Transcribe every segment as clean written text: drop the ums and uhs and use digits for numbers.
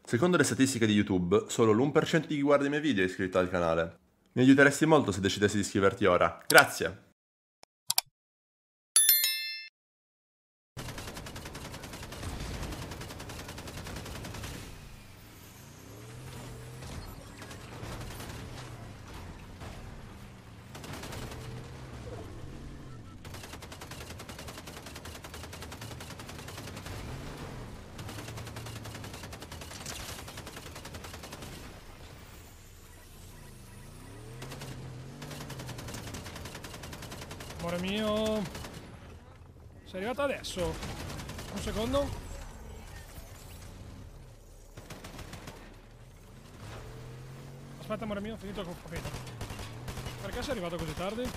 Secondo le statistiche di YouTube, solo l'1% di chi guarda i miei video è iscritto al canale. Mi aiuteresti molto se decidessi di iscriverti ora. Grazie! Amore mio, sei arrivato adesso? Un secondo. Aspetta amore mio, ho finito con capito. Perché sei arrivato così tardi?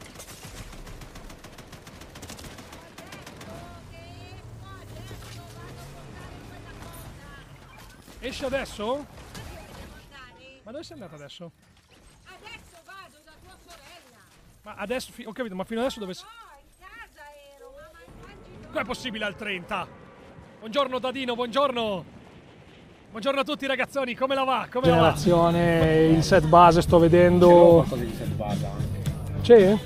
Esci adesso? Ma dove sei andata adesso? Adesso vado da tua sorella. Ma adesso, ho capito, ma fino adesso dove sei? No, in casa ero, ma immagino. Com'è possibile al 30? Buongiorno Dadino, buongiorno! Buongiorno a tutti ragazzoni, come la va? Come la va? Generazione, il set base sto vedendo... qualcosa di set base anche. Sì?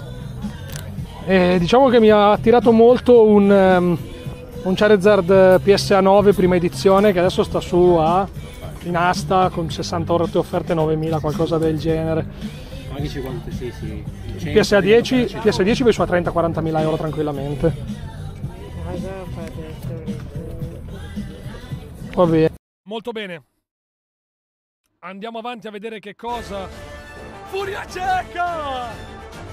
Diciamo che mi ha attirato molto un Charizard PSA 9 prima edizione che adesso sta su in asta con 60 ore offerte 9000, qualcosa del genere. Anche 50, sì. PSA 10 vai su a 30-40 mila euro tranquillamente. Va bene. Molto bene. Andiamo avanti a vedere che cosa... Furia cieca!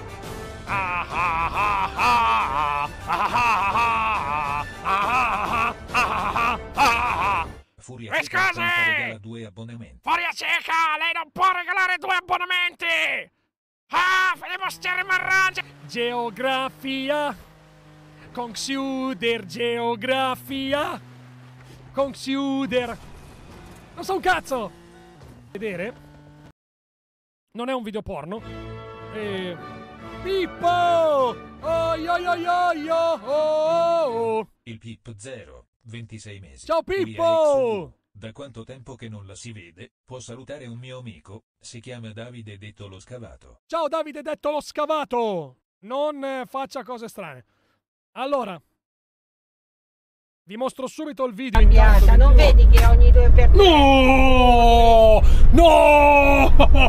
Furia Cieca regala 2 abbonamenti. Furia cieca! Lei non può regalare 2 abbonamenti! Devo stiare marrangia! Geografia! Consider geografia! Consider! Non so un cazzo! Vedere? Non è un video porno. Pippo! Oh, yo, yo, yo, yo, oh. Il Pip 0, 26 mesi. Ciao Pippo! Da quanto tempo che non la si vede, può salutare un mio amico, si chiama Davide detto lo scavato. Ciao Davide detto lo scavato! Non faccia cose strane. Allora, vi mostro subito il video. Cambiata, non vedi che ogni 2 per 3. No! No!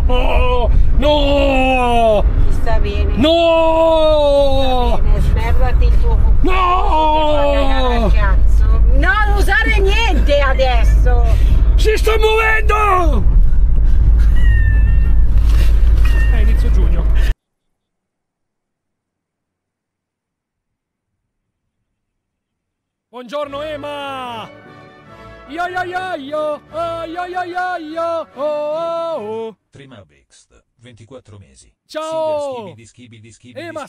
No! Ti sta bene. No! Smerdati il tuo cucù. No! Cazzo. No, non usare niente adesso. Si sta muovendo! È inizio giugno. Buongiorno Ema! Yo yo yo yo! Oh yo yo yo yo! Oh! Trimabix, 24 mesi. Ciao! Skibidi Ema,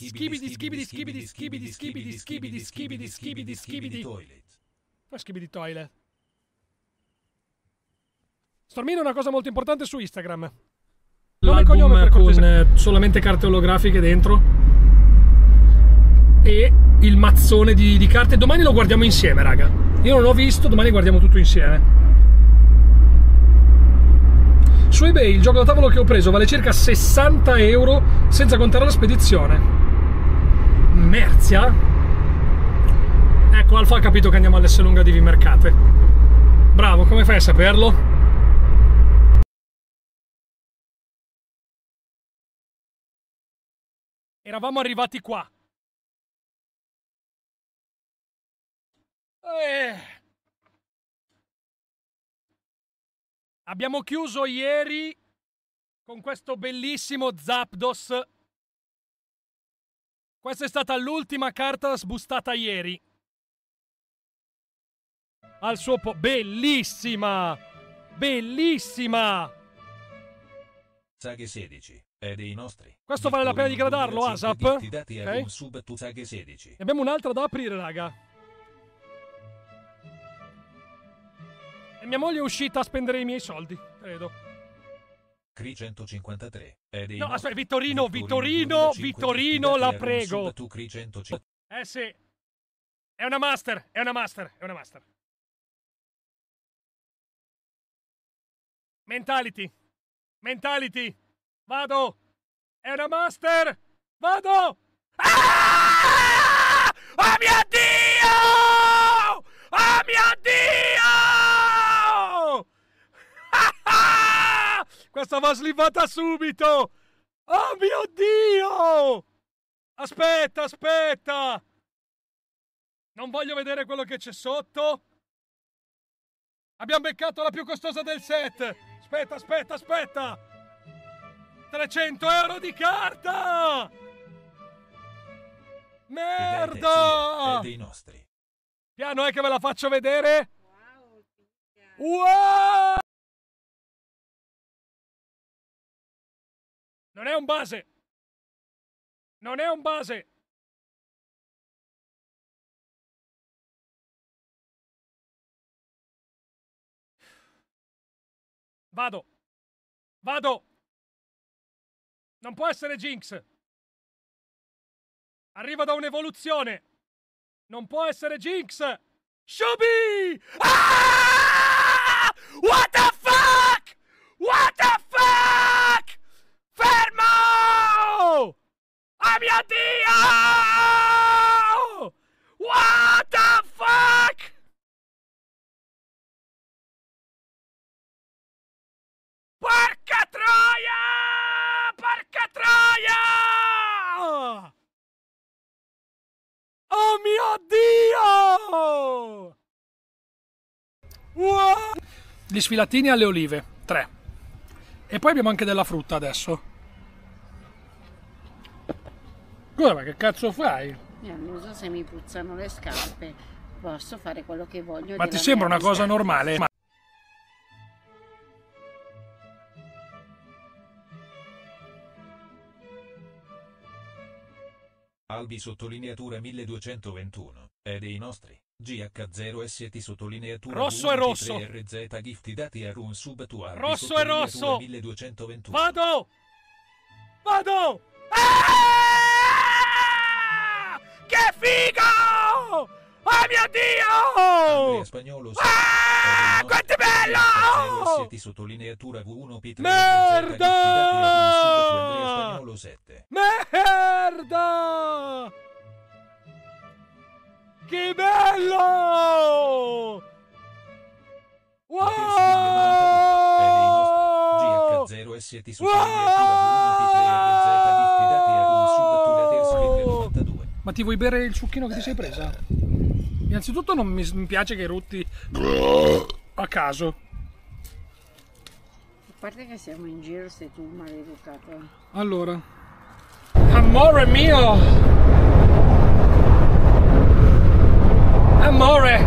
skibidi toilet. Ma skibidi toilet. Stormino una cosa molto importante su Instagram. Nome e cognome per cortesia. Con solamente carte olografiche dentro. E il mazzone di carte. Domani lo guardiamo insieme, raga. Io non l'ho visto, domani guardiamo tutto insieme. Su eBay il gioco da tavolo che ho preso vale circa 60 euro senza contare la spedizione. Merzia? Ecco, Alfa ha capito che andiamo all'Esselunga di Vimercate. Bravo, come fai a saperlo? Eravamo arrivati qua. Abbiamo chiuso ieri con questo bellissimo Zapdos. Questa è stata l'ultima carta sbustata ieri. Al suo bellissima! Bellissima! Saghe 16, è dei nostri. Questo vale la pena di gradarlo, ASAP. Ok. Sub tu Saghe 16. Ne abbiamo un'altra da aprire, raga. E mia moglie è uscita a spendere i miei soldi, credo. Cri 153, è dei No, nostri. aspetta, Vittorino, la prego. Tu Cri 150. Sì. È una master, è una master. Mentality. Mentality. Vado. È una master. Vado. Ah! Oh mio Dio! Oh mio Dio! Questa va slivata subito! Oh mio Dio! Aspetta, aspetta! Non voglio vedere quello che c'è sotto. Abbiamo beccato la più costosa del set. Aspetta, aspetta, aspetta! 300 euro di carta! Merda! È dei nostri. Piano, è che ve la faccio vedere. Wow! Non è un base. Non è un base. Vado. Vado. Non può essere Jinx. Arriva da un'evoluzione. Non può essere Jinx. Shubi! Ah! What the fuck? What the fuck? Fermo! Oh mio Dio! What the fuck? Porca troia! Porca troia! Oh mio Dio! Wow! Gli sfilatini alle olive, 3. E poi abbiamo anche della frutta adesso. Scusa, ma che cazzo fai? Io non so se mi puzzano le scarpe. Posso fare quello che voglio. Ma ti sembra una cosa normale? Albi sottolineatura 1221. È dei nostri. GH0ST sottolineatura Rosso e rosso. RZ gifti dati a Run sub tu Albi Rosso e rosso. 1221. Vado! Vado! Ah! Che figo! Oh mio Dio! Andrea Spagnolo Ah! Quanto è bello! GH0ST sottolineatura V1P3 Merda! Andrea Spagnolo 7. Merda! Che bello! Wow! GH0ST sottolineatura V1P3 RZ gifti dati a Run sub tu la terza 92. Ma ti vuoi bere il succhino che ti sei presa? Innanzitutto non mi piace che rutti a caso. A parte che siamo in giro, sei tu maleducato. Allora, amore mio, amore,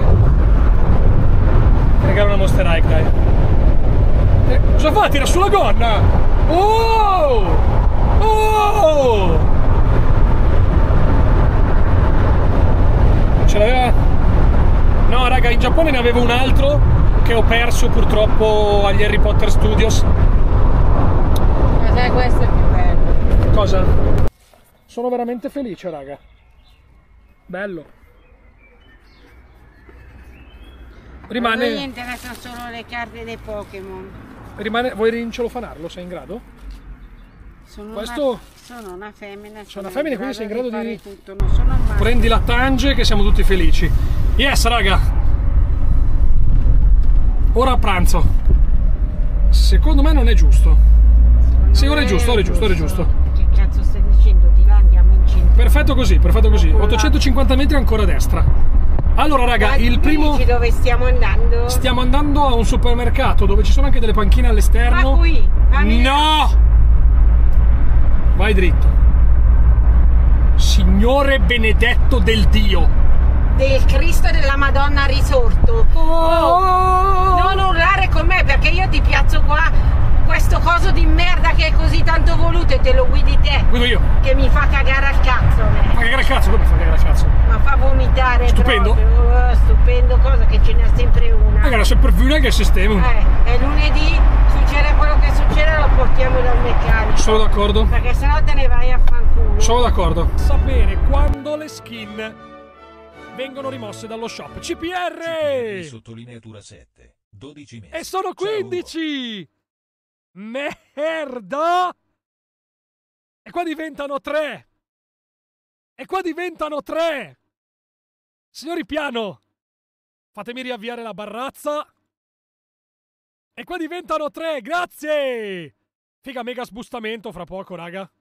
ti regalo una Monster High, dai. Cosa fa? Tira sulla gonna. Oh, oh, ce l'aveva. No raga, in Giappone ne avevo un altro che ho perso purtroppo agli Harry Potter Studios. Ma sai, questo è più bello. Cosa? Sono veramente felice, raga. Bello. Rimane. A me mi interessano solo le carte dei Pokémon. Rimane. Vuoi rincelofanarlo? Sei in grado? Questo. Sono una femmina. Sono una femmina, quindi sei in grado di fare tutto. Non sono un maschio. Prendi la tange che siamo tutti felici. Yes, raga. Ora a pranzo. Secondo me non è giusto. Sì, ora è giusto, ora è giusto, ora è giusto. Che cazzo stai dicendo? Di là andiamo in centro. Perfetto così, perfetto così. 850 metri ancora a destra. Allora raga, il primo... Dici dove stiamo andando? Stiamo andando a un supermercato dove ci sono anche delle panchine all'esterno. Ma qui? No! Vai dritto. Signore benedetto del Dio. Del Cristo della Madonna risorto. Oh, non urlare con me perché io ti piazzo qua questo coso di merda che è così tanto voluto e te lo guidi te. Guido io. Che mi fa cagare al cazzo. Ma cagare al cazzo? Come fa cagare al cazzo? Ma fa vomitare. Stupendo. Proprio. Stupendo, cosa che ce n'è sempre una. Raga, sempre più che il sistema. E lunedì succede quello che succede, lo portiamo dal meccanico. Sono d'accordo. Perché sennò te ne vai a fanculo. Sono d'accordo. Sapere quando le skin vengono rimosse dallo shop. CPR! Sottolineatura 7. 12 mesi. E sono 15! Merda! E qua diventano 3! E qua diventano 3! Signori, piano! Fatemi riavviare la barrazza. E qua diventano 3, grazie! Figa, mega sbustamento fra poco, raga.